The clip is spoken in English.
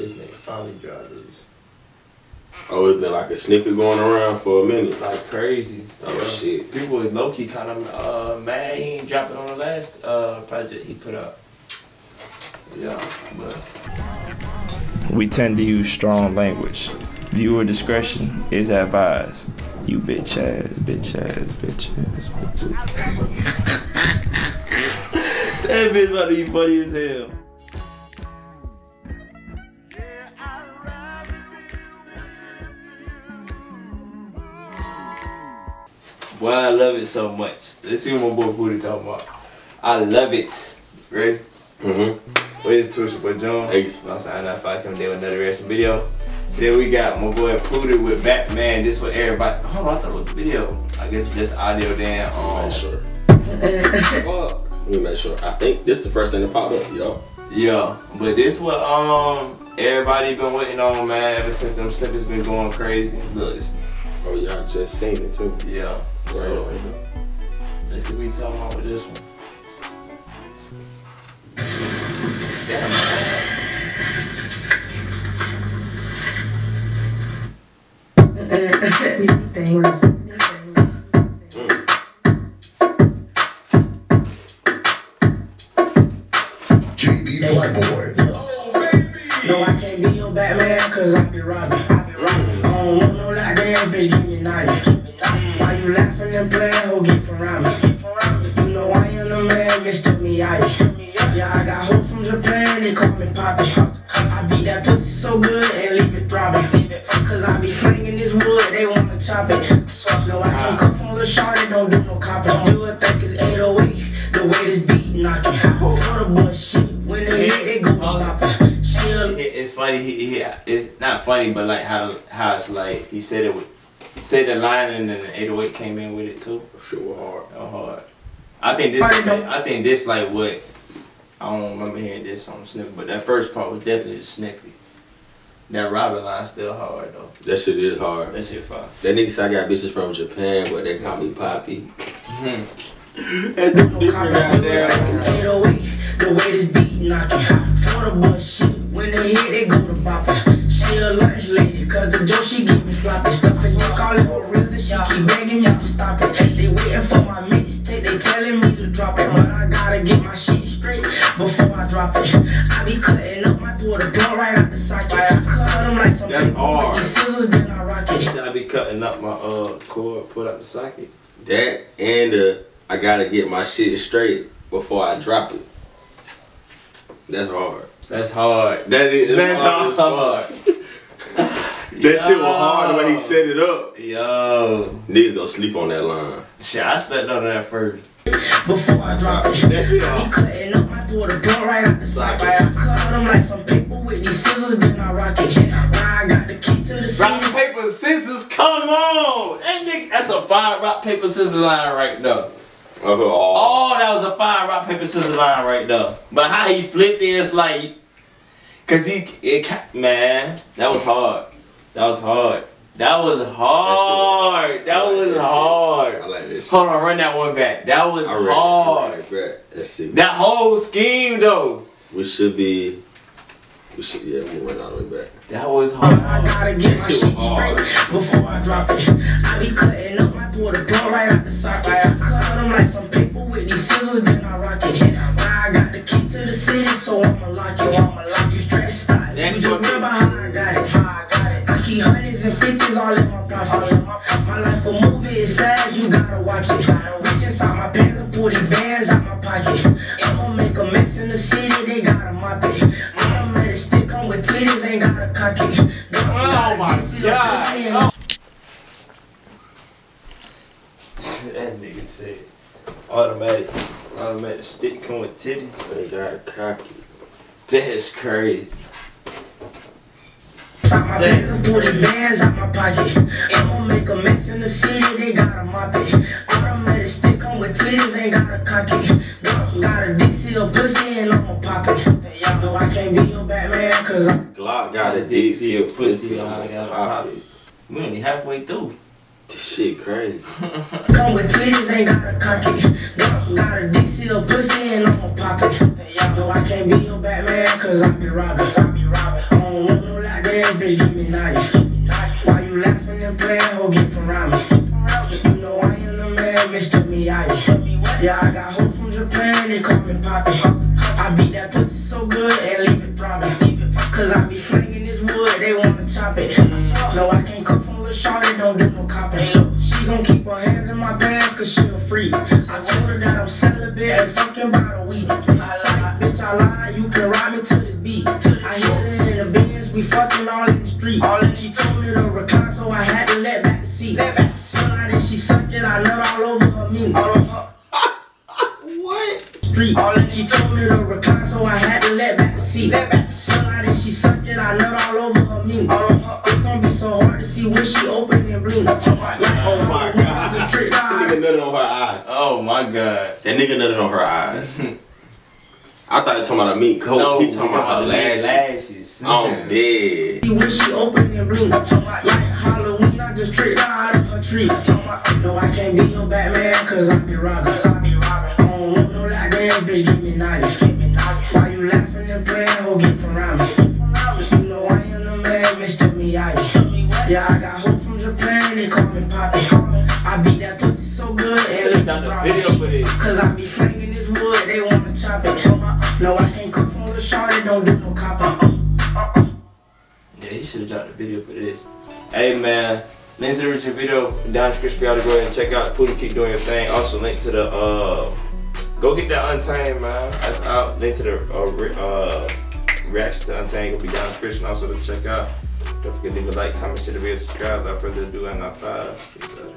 this nigga finally dropped this. Oh, it's been like a snippet going around for a minute. Like crazy. Oh shit. People was low-key kind of mad he ain't dropping on the last project he put out. Yeah, but we tend to use strong language. Viewer discretion is advised. You bitch ass, bitch ass, bitch ass, bitch ass. That bitch about to be funny as hell. Boy, I love it so much. Let's see what my boy Poody talking about. I love it. Ready? Mm-hmm. Wait, it's Twitch with John. Ace. I'm signing off. I come there with another reaction video. Today we got my boy Poody with Batman. This for everybody. Hold on, I thought it was a video. I guess it's just audio then. Make sure. Fuck. Let me make sure. I think this is the first thing that popped up, yo. Yeah, but this what everybody been waiting on, man. Ever since them snippets been going crazy. Look. Oh, y'all just seen it too. Yeah. Right. So let's see what we talking about with this one. Damn, man. GB Flyboy. Oh, baby. No, I can't be your Batman, cause I be robbing. I don't want no goddamn bitch, give me 90. Why you laughing and playing, ho, get from around me. You know I am the man, Mr. Miyagi. Yeah, I got hoes from Japan, they call me Poppy. I beat that pussy so good and leave it throbbing. Cause I be slinging this wood, they wanna chop it. No, I can't come from Lil' Shawty, don't do no copping. You would think it's 808, the way this beat knocking. For the bullshit, when they hit, they go popping. It's funny, it's not funny, but like how it's like, he said it with, said the line and then the 808 came in with it too. Shit was hard. Oh, hard. I think this like what, I don't remember hearing this on the snippet, but that first part was definitely the snippet. That Robin line still hard though. That shit is hard. That shit fire. That nigga said I got bitches from Japan, but they call me Poppy. That's the different goddamn. The way this beat knocking. For the bullshit, when they hit, they go to bopping. She a lunch lady, cause the joke she give me sloppy. Stuff and they call it for real, and she keep begging me to stop it. They waiting for my mixtape, they telling me to drop it. But I gotta get my shit straight before I drop it. I be cutting up my door, the blunt right out the socket. I cut them like some hard. With scissors, then I rock it. I be cutting up my cord, put up the socket. That and I gotta get my shit straight before I drop it. That's hard. That's hard. That is That's hard. That shit was hard when he set it up. Yo. Niggas gonna sleep on that line. Shit, I slept on that first. Before I drop it, That shit I be cutting up my door, the blunt right out the socket. I cut them like some paper with these scissors, then I rock it. Now I got the key to the city. Rock, paper, scissors, come on! That nigga, that's a fine rock, paper, scissors line right there. Oh, that was a fine rock, paper, scissors line right there. But how he flipped it, it's like, cause man, that was hard. That was hard. That was hard. That was hard. I like this shit. Hold on, run that one back. That was hard. Let's see. That whole scheme though. We should, yeah, we'll run all the way back. That was hard. I gotta get my shit straight before I drop it. I be cutting up my door, the blunt right out the socket. I cut them like some paper with these scissors, then I rock it. Now I got the key to the city, so I'ma lock it. You straight to start. You just remember how I got it. I keep hundreds and fifties all in my profit. My life a movie, it's sad, you gotta watch it. Reach inside my pants and pull these bands out my pocket. I'ma make a mess in the city, they gotta mop it. I'ma let it stick on with titties, ain't gotta cock it. Oh my god. That nigga said automatic stick come with titties. They gotta cock it. That's crazy. My pants and pull the bands out my pocket. I'ma make a mess in the city, they gotta mop it. Automatic stick on with titties, ain't gotta cock it. Got a dick, see a pussy, and I'ma pop it. Y'all know I can't be your Batman, cause I'm Glock got a dick, see a pussy, I I'ma gotta pop pop it. We only halfway through. This shit crazy. come with titties, ain't gotta cock it. Got a dick, see a pussy, and I'ma pop it. Y'all know I can't be your Batman, cause I be robbing. I don't want bitch, give me 90. Why you laughing and playing, ho, get from around me. You know I am the man, Mr. Miyagi. Yeah, I got hope from Japan, they call me Poppy. I beat that pussy so good and leave it throbbing. Cause I be flinging this wood, they wanna chop it. No, I can't cook from Lil' Shawty, don't do no copping. She gon' keep her hands in my pants cause she a freak. I told her that I'm celibate and fucking by the week. Psych, bitch, I lie, you can ride me to this beat. I hit her in the Benz, we fucking all in the street. She told me to recline, so I had to let back the seat. Then she sucked it, I nut all over her meat. What? Street. She told me to recline, so I had to let back the seat. Then she sucked it, I nut all over her meat. It's gonna be so hard to see when she open and blink. Oh my god. That nigga nutted on her eye. Oh my god. That nigga nutted on her eyes. I thought he was talking about a meat coat. No, he talking about her lashes. I'm dead. When she open and blink. Like Halloween, I just tricked her out of her tree. No, I can't be your Batman, cause I be robbing. I don't want no goddamn bitch, give me 90. Why you laughing and playing, ho, get from around me. You know I am the man, Mr. Miyagi. Yeah, I got hope from Japan, they call me Poppy. I beat that pussy so good and leave it throbbing. Cause I be flinging this wood, they wanna chop it. No, I can't cook from Lil' Shawty, don't do no copping. Yeah, he should have dropped the video for this. Hey man, links to the original video down in the description for y'all to go ahead and check out. Poody, keep doing your thing. Also, link to the go get that Untamed, man. That's out. Link to the reaction to Untamed will be down in the description. Also to check out. Don't forget to leave a like, comment, share the video, subscribe. Without further ado, I'm not 5. Peace out.